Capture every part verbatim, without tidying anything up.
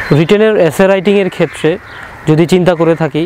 রিটেনের এসে রাইটিংয়ের ক্ষেত্রে যদি চিন্তা করে থাকি,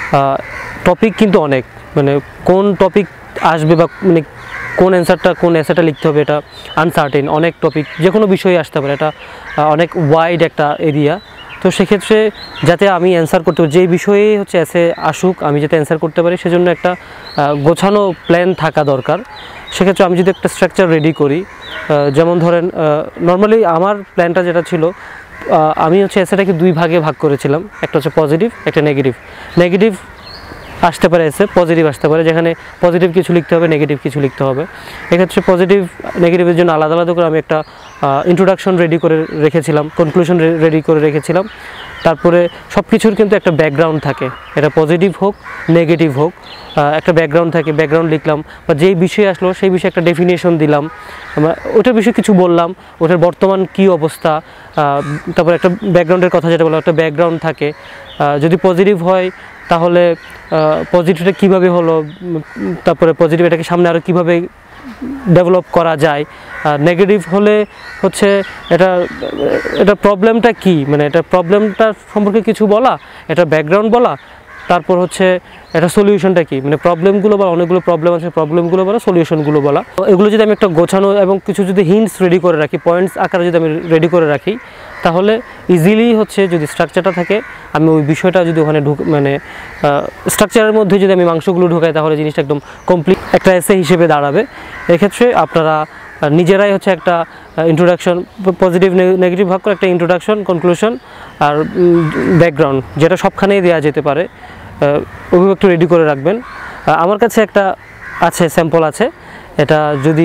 টপিক কিন্তু অনেক, মানে কোন টপিক আসবে বা মানে কোন অ্যান্সারটা কোন এসেটা লিখতে হবে এটা আনসার্টেন। অনেক টপিক যে কোনো বিষয়ে আসতে পারে, এটা অনেক ওয়াইড একটা এরিয়া। তো সেক্ষেত্রে যাতে আমি অ্যান্সার করতে পারি, যেই বিষয়ে হচ্ছে এসে আসুক আমি যাতে অ্যান্সার করতে পারি, সেজন্য একটা গোছানো প্ল্যান থাকা দরকার। সেক্ষেত্রে আমি যদি একটা স্ট্রাকচার রেডি করি, যেমন ধরেন নর্মালি আমার প্ল্যানটা যেটা ছিল, আমি হচ্ছে এসেটাকে দুই ভাগে ভাগ করেছিলাম, একটা হচ্ছে পজিটিভ, একটা নেগেটিভ। নেগেটিভ আসতে পারে এসে, পজিটিভ আসতে পারে, যেখানে পজিটিভ কিছু লিখতে হবে, নেগেটিভ কিছু লিখতে হবে। এক্ষেত্রে পজিটিভ নেগেটিভের জন্য আলাদা আলাদা করে আমি একটা ইন্ট্রোডাকশন রেডি করে রেখেছিলাম, কনক্লুশন রেডি করে রেখেছিলাম। তারপরে সব কিছুর কিন্তু একটা ব্যাকগ্রাউন্ড থাকে, এটা পজিটিভ হোক নেগেটিভ হোক, একটা ব্যাকগ্রাউন্ড থাকে, ব্যাকগ্রাউন্ড লিখলাম, বা যেই বিষয়ে আসলো সেই বিষয়ে একটা ডেফিনেশন দিলাম, ওটার বিষয়ে কিছু বললাম, ওটার বর্তমান কী অবস্থা, তারপরে একটা ব্যাকগ্রাউন্ডের কথা যেটা বললাম, একটা ব্যাকগ্রাউন্ড থাকে। যদি পজিটিভ হয় তাহলে পজিটিভটা কীভাবে হলো, তারপরে পজিটিভ এটাকে সামনে আরও কীভাবে ডেভেলপ করা যায়। নেগেটিভ হলে হচ্ছে এটা এটা প্রবলেমটা কী, মানে এটা প্রবলেমটা সম্পর্কে কিছু বলা, এটা ব্যাকগ্রাউন্ড বলা, তারপর হচ্ছে এটা সলিউশনটা কী, মানে প্রবলেমগুলো বলা, অনেকগুলো প্রবলেম আছে, প্রবলেমগুলো বলা, সলিউশনগুলো বলা। এগুলো যদি আমি একটা গোছানো এবং কিছু যদি হিন্টস রেডি করে রাখি, পয়েন্টস আকারে যদি আমি রেডি করে রাখি, তাহলে ইজিলি হচ্ছে যদি স্ট্রাকচারটা থাকে, আমি ওই বিষয়টা যদি ওখানে ঢুক মানে স্ট্রাকচারের মধ্যে যদি আমি মাংসগুলো ঢুকাই, তাহলে জিনিসটা একদম কমপ্লিট একটা এসে হিসেবে দাঁড়াবে। এক্ষেত্রে আপনারা নিজেরাই হচ্ছে একটা ইন্ট্রোডাকশন, পজিটিভ নেগেটিভ ভাগ করে একটা ইন্ট্রোডাকশন, কনক্লুশন আর ব্যাকগ্রাউন্ড, যেটা সবখানেই দেওয়া যেতে পারে, ওইভাবে একটু রেডি করে রাখবেন। আমার কাছে একটা আছে, স্যাম্পল আছে, এটা যদি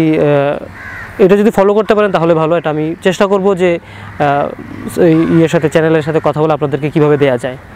এটা যদি ফলো করতে পারেন তাহলে ভালো। এটা আমি চেষ্টা করব যে ইয়ের সাথে, চ্যানেলের সাথে কথা বলে আপনাদেরকে কীভাবে দেওয়া যায়।